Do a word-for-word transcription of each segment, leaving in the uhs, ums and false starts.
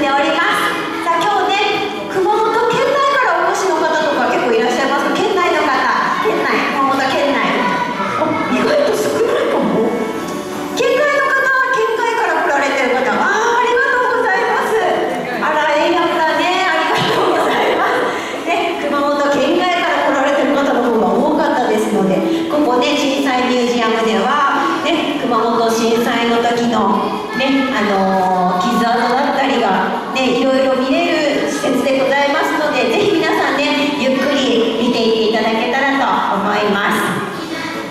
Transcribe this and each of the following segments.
でおります。さあ今日ね、熊本県内からお越しの方とか結構いらっしゃいますか？県内の方、県内、熊本県内、あ、意外と少ないかも。県外の方、県外から来られてる方、あー、ありがとうございます。あら、ええやったね、ありがとうございます。ね、熊本県外から来られてる方の方が多かったですので、ここね、震災ミュージアムでは、ね、熊本震災の時のね、あのー、傷跡だったりが、ね、いろいろ見れる施設でございますので、ぜひ皆さんね、ゆっくり見ていっていただけたらと思います。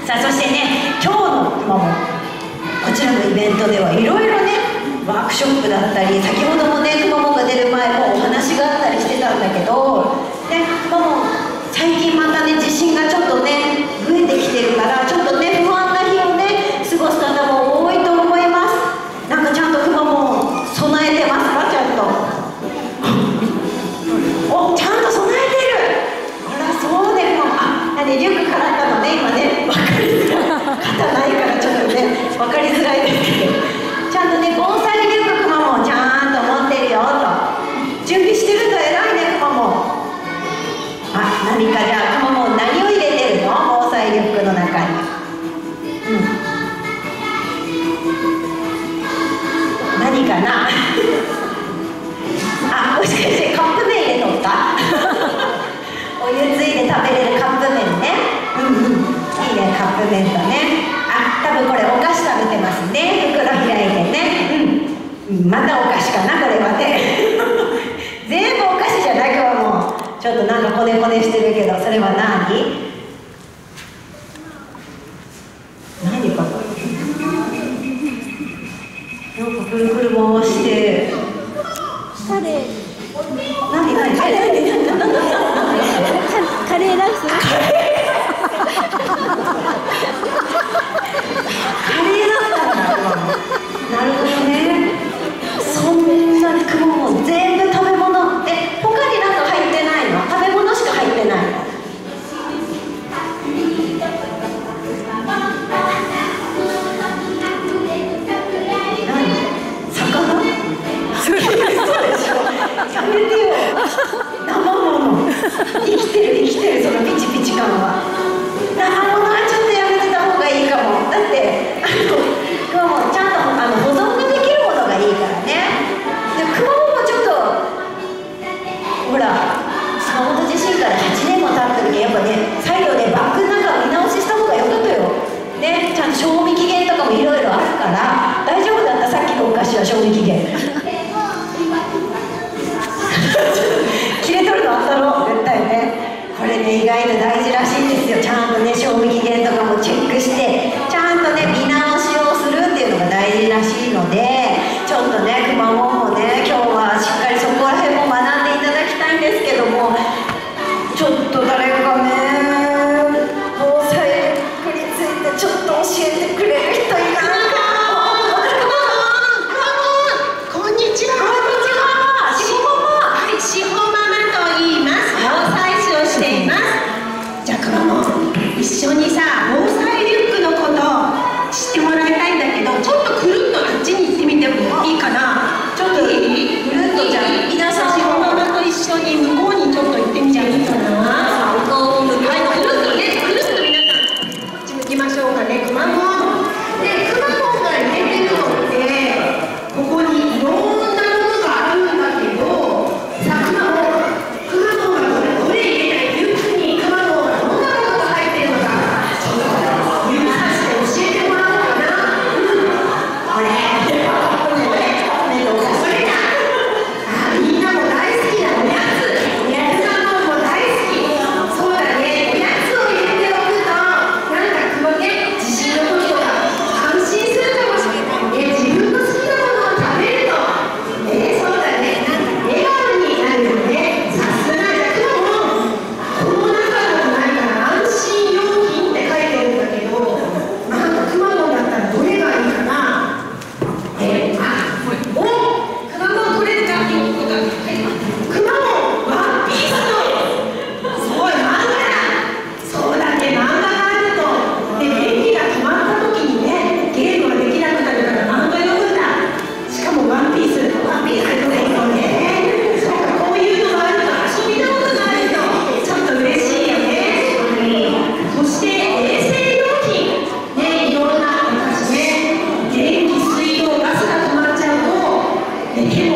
さあ、そしてね、今日の熊本、こちらのイベントではいろいろね、ワークショップだったり、先ほどもね、熊本が出る前もお話があったりしてたんだけど、ね、もう最近またね、地震がちょっとね、増えてきてるから、ちょっとね、不安な日をね、過ごす方も多いと思います。なんかちゃんと熊本備えてますか？ちゃんとお、ちゃんと備えてる。あら、そうね。あ、なんでリュックからったのね、今ね、分かりづらい、肩ないからちょっとね、分かりづらいですけど、ちゃんとね、防災リュック熊本ちゃんと持ってるよと。準備してると偉いね、熊本。あ、何かじゃあ熊本何を入れてるの？防災リュックの中に。うん、何かなあ、もしかしてカップ麺入れとったお湯ついで食べれるカップ麺ね。うんうん、いいね、カップ麺とね。あ、多分これお菓子食べてますね。袋開いてね。うん、またお菓子かな、これはね全部お菓子じゃない。今日はもうちょっとなんかコネコネしてるけど、それは何？何かこれなんかくるくる回してカレー、 何何カレーカレーライスカレーだったんだ。なるほどね。そんなに熊本全部食べ物。え、他になんか入ってないの？食べ物しか入ってないの？やめてよ、生もの。生きてる生きてる、そのピチピチ感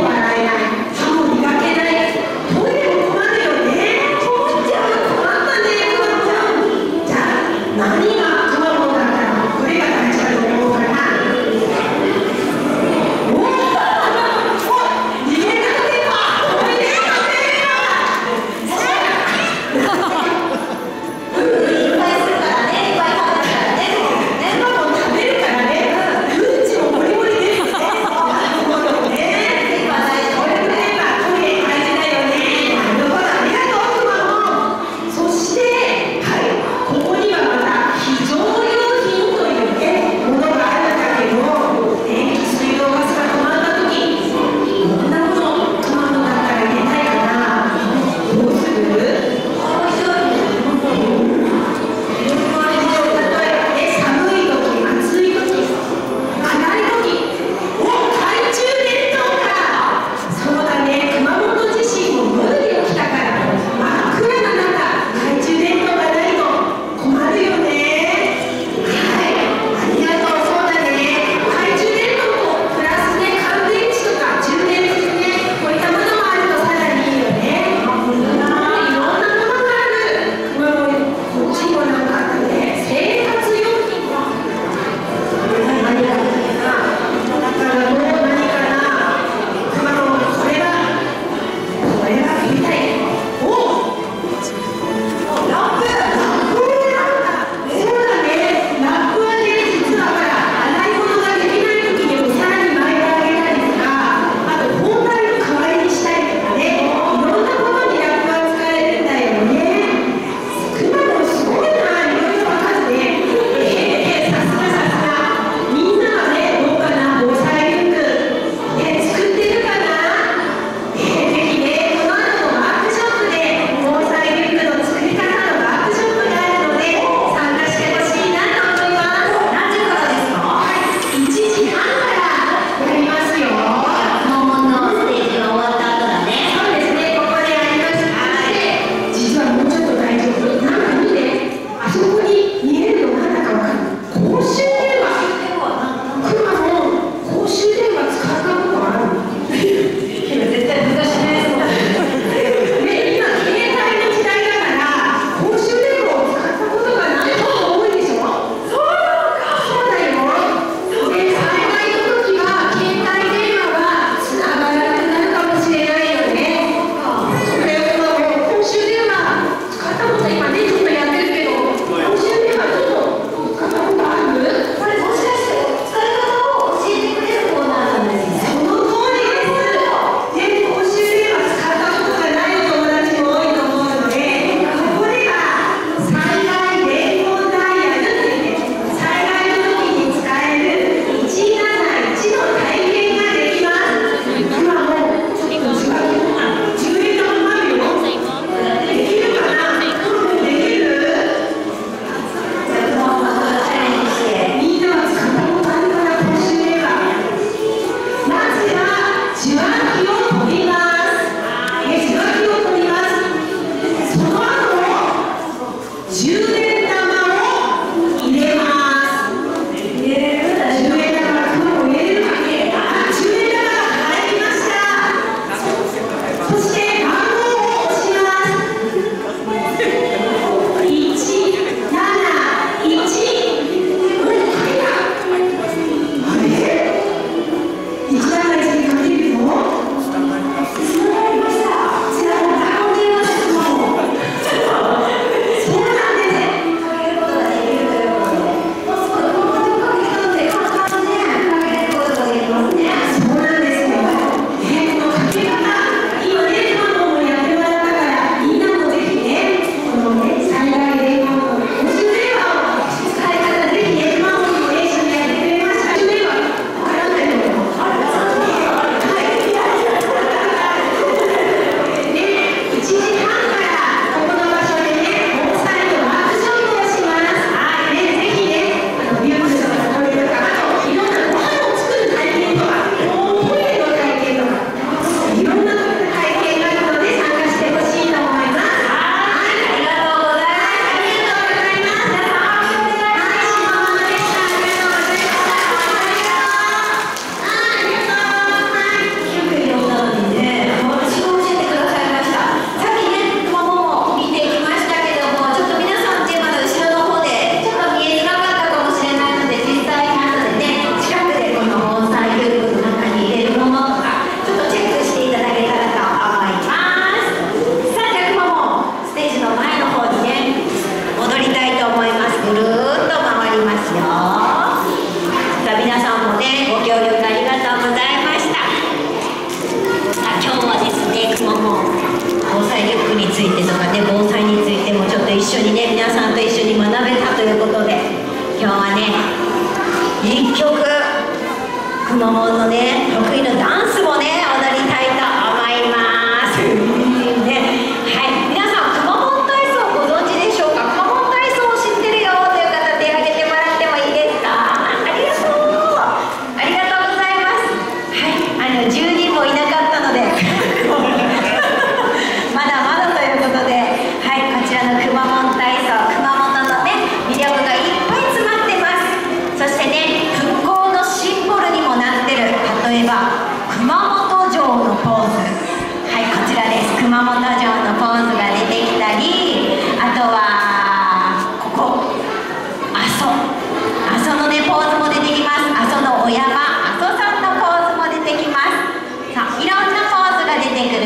洗えない、歯も磨けない、トイレも困るよね。困っちゃう、困ったね、困っちゃう。じゃあ何がくまモンだったらどれが大事だと思うかな。おお、逃げなくてか、トイレが出るよ。いっぱいするからね、いっぱい食べるからね。ね、ママも食べるからね。うんちもモリモリですね。なるほどね。今大事。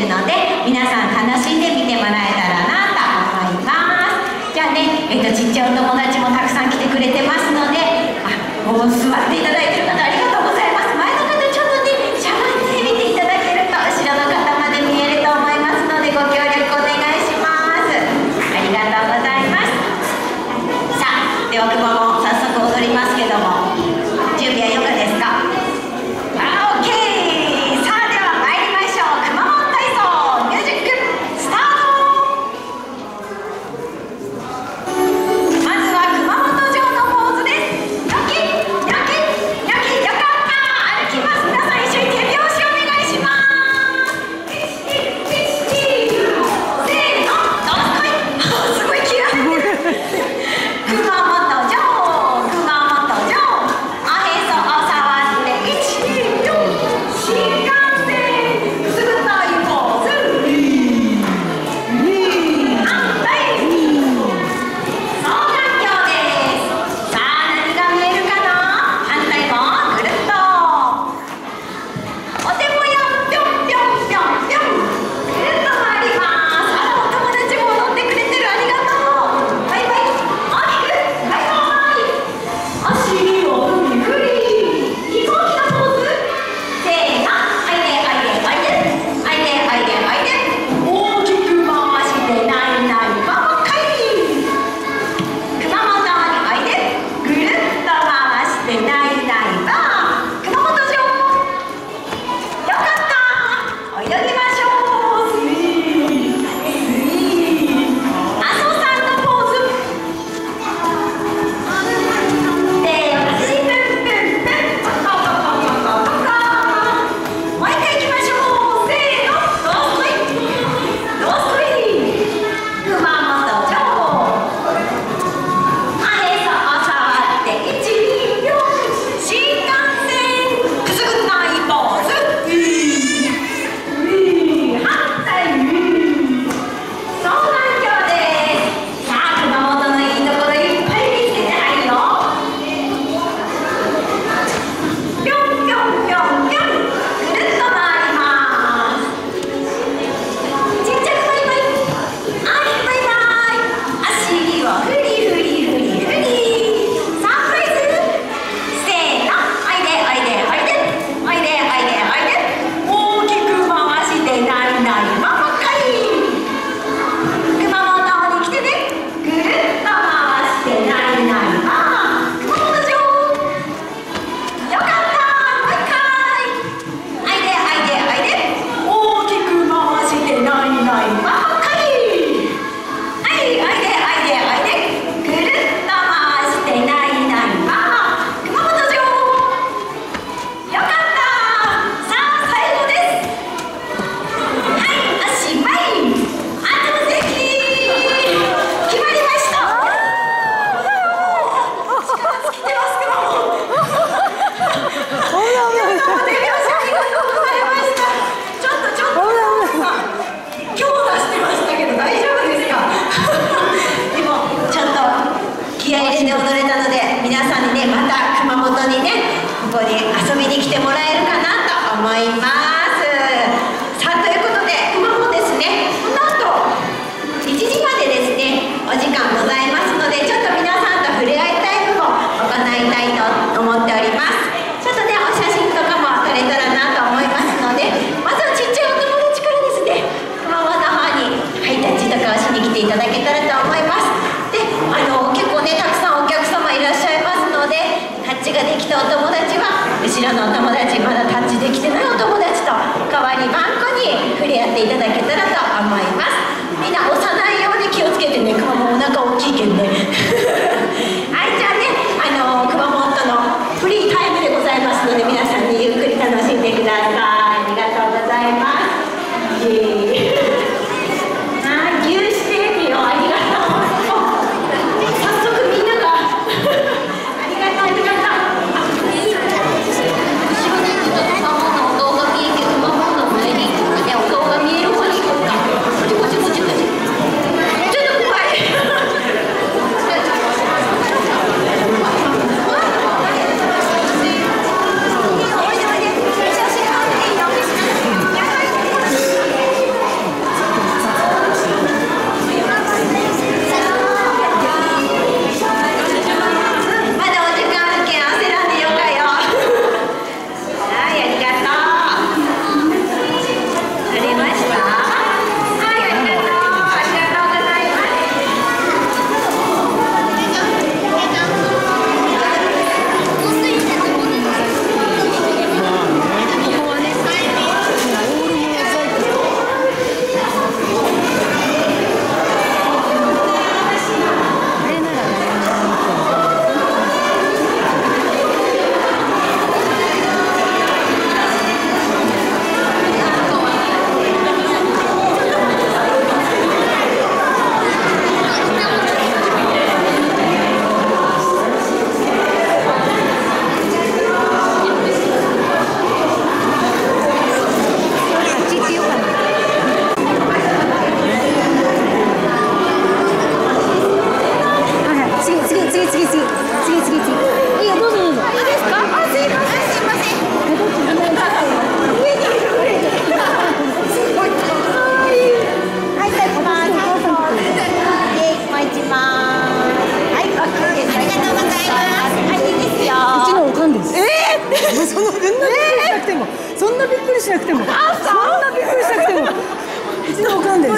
るので、皆さん楽しんで見てもらえたらなと思います。じゃあね、えっと、ちっちゃいお友達もたくさん来てくれてますので、あ、もう座っていただいてる方ありがとうございます。前の方ちょっとね、しゃがんで見ていただけると後ろの方まで見えると思いますので、ご協力お願いします。ありがとうございます。さあ、ではくまも早速踊りますけども、準備はいかがですか？あ、オッケー。さあ、では参りましょう。くまモン体操ミュージックスタート。まずは熊本城のポーズです。ニョキニョキニョキ、よかった。歩きます。皆さん一緒に手拍子お願いします。いちにいちにせーの、どすこい。すごい気合い入ってる。熊本城、熊本城、おへそを触っていちによん、新幹線、くすぐったいポーズ。反対。双眼鏡です。さあ、何が見えるかな？反対もぐるっと。お手もやぴょんぴょんぴょんぴょん。ぐるっと回ります。あら、お友達も踊ってくれてる。ありがとう。バイバイ。大きくバイバイ。足をふりふり。飛行機のポーズ。せーの、あいであいであいで。あいであいであいで。大きく回してないないばっかり。熊本においで、ぐるっと回してないないば熊本城。よかった。泳ぎましょう。スイースイー。阿蘇山のポーズ。で、足プンプンプン。ポコポコポコポコ。もう一回行きましょう。せーの、どすこい。どすこい。熊本城。おへそを触っていちによん、新幹線、くすぐったいポーズ。ウィーウィー、反対ウィー。双眼鏡です。さあ、熊本のいいところいっぱい見つけてあるよ。ぴょんぴょんぴょんぴょん、ぐるっと回ります。ちっちゃくバイバイ。ありバイバイ。足をフリフリフリフリ。サプライズ。せーの、おいでおいでおいで。おいでおいでおいで。大きく回してないないばばっかり。熊本に来てね。ぐるっと回してないないば熊本城。よかった。もう一回。おいでおいでおいで。大きく回してないないばばっかり。はい、おいでおいでおいで。ぐるっと回してないないば熊本城。よかった。さあ、最後です。はい、おしまい。あとぜひ決まりました。力尽きてますけども。皆さんも手拍子ありがとうございました。ちょっとちょっと強打してましたけど大丈夫ですか？でもちょっと気合い入れて踊れたので、皆さんにね、また熊本にね、ここに遊びに来てもらえるかなと思います。さあ、ということで熊本ですね、この後いちじまでですね、お時間ございますので、ちょっと皆さんと触れ合いタイムを行いたいと思っております。ちょっとね、お写真とかも撮れたらなと思いますので、まずはちっちゃいお友達からですね、熊本の方にハイタッチとかをしに来ていただけたらと思います。で、あの結構ね、たくさんお客様いらっしゃいますので、タッチができたお友達は後ろのお友達、まだタッチできてないお友達と代わりばんこに触れ合っていただけたらと思います。みんな押さないように気をつけてね、熊本お腹大きいけんね。はい、じゃあね、あの熊本のフリータイムでございますので、皆さんにゆっくり楽しんでください。ありがとうございます。イエーイ。あー、牛してみよう。ありがとう。早速みんながありがとうありがとう。あ、後ろにちょっと熊本のお顔が見えて、熊本の前にね、お顔が見える方に行こうか。こっちこっちこっちこっち。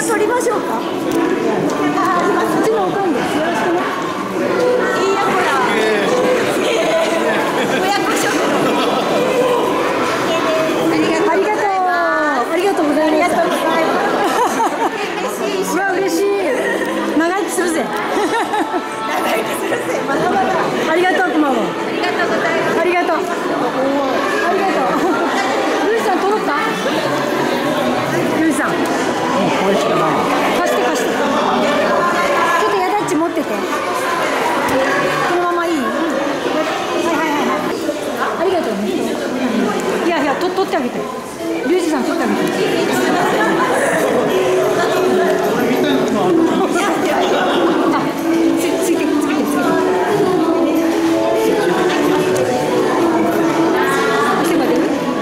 写撮りましょうか。あ、うちのおかんです。よろしくね。いいや、ほら。親子食堂。ありがとう。ありがとうございます。うわ、嬉しい。長生きするぜ。長生きするぜ。まだまだ。ありがとう、くまモン。ありがとうございます。ありがとう。ありがとう。ルイさん、撮ろうか。ルイさん。これしかない。貸して貸して。ちょっとやだっち持ってて。このままいい。はいはいはいはい。ありがとうね。いやいや、と取ってあげて。リュウジさん取ってあげて。あ、つついてつけてつけて。してまで。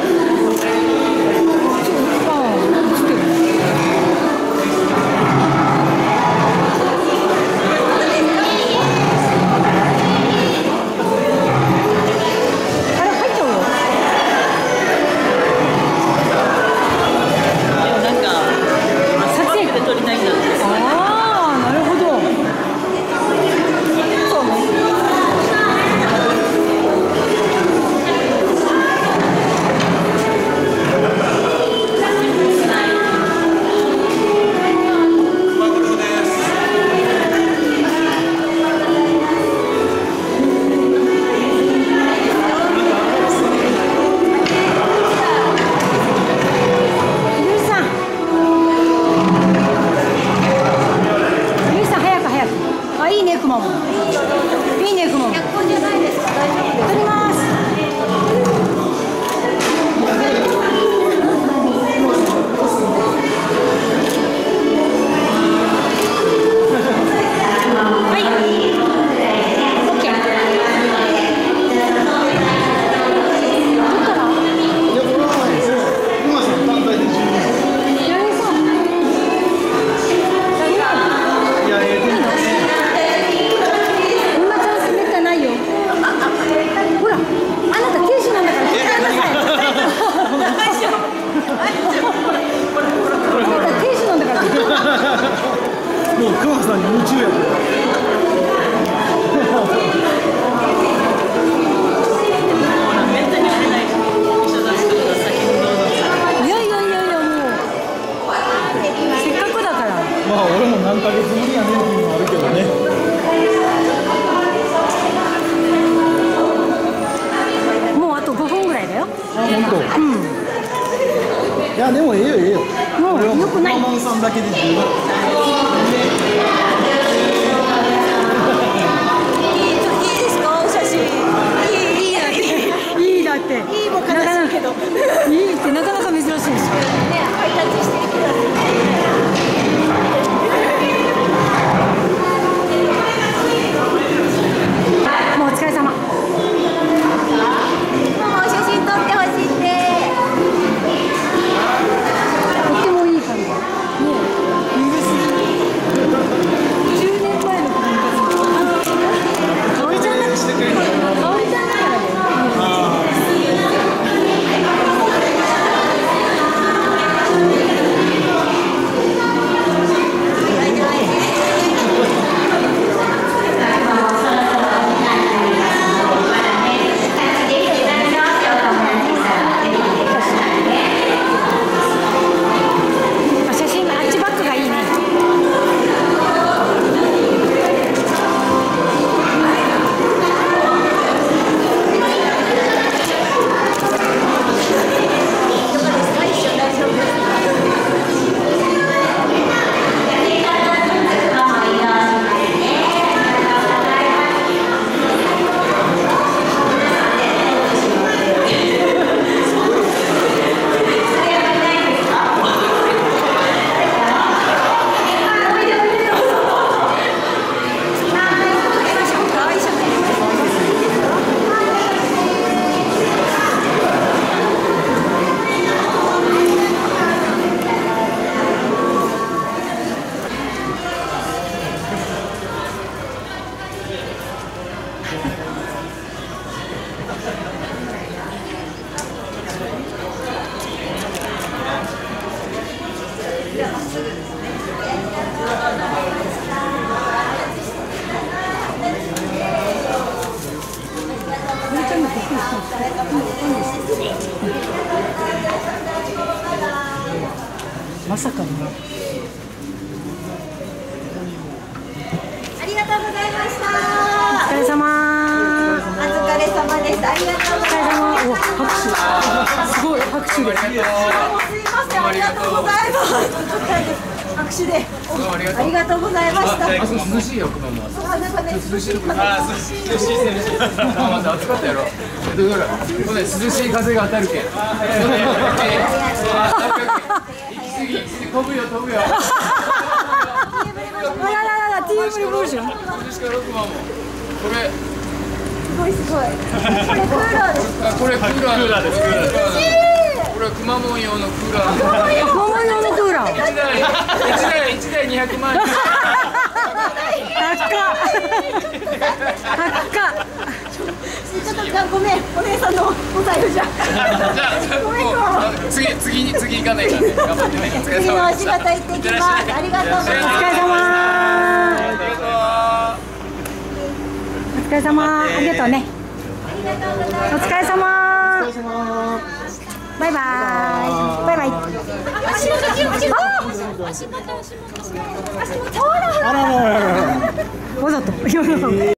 いやでもええよええよ。 もうよくない。 ママさんだけで十分。いいですかお写真。いいいいだって。いいだって。いいも悲しいけど。いいってなかなか珍しいです。ねハイタッチしてください。もうお疲れ様。ママお写真撮ってほしいって。とってもいい感じ。ねえ、許す。じゅうねんまえの感じ。香織ちゃんだ。香織ちゃんだからね。写真があっちバックがいいね。じゃあまっすぐですね。 まさかの。 ありがとうございました。 お疲れ様。 お疲れ様です。ありがとうございます。 お、拍手。すごい拍手で。 すいません、ありがとうございます。拍手で。ありがとうございました。 涼しいよ、熊本。 あ、なんかね、 涼しい。あ、涼しい、涼しい。まだ暑かったやろ。えっと、ほら、これ涼しい風が当たるけん。行き過ぎ、飛ぶよ、飛ぶよ。 あらららら、ティーブルブーション。 これ。 すごいすごい。これクーラーです。 あ、これクーラー。クーラーです。クーラーです。これくまモン用のクーラー。 くまモン用のクーラー。 一台、一台、一台二百万。 高っ。高っ。 ちょっとごめん、お姉さんのお財布じゃ。 じゃあ、もう次、次に、次行かないからね。頑張ってね。お疲れ次のお仕様でした。 事行ってきます。ありがとうございます。 お疲れ様。お疲れ様。ありがとうね。お疲れ様。バイバイ。バイバイ。 足元気をつけて。 あらららら。 わざと今の。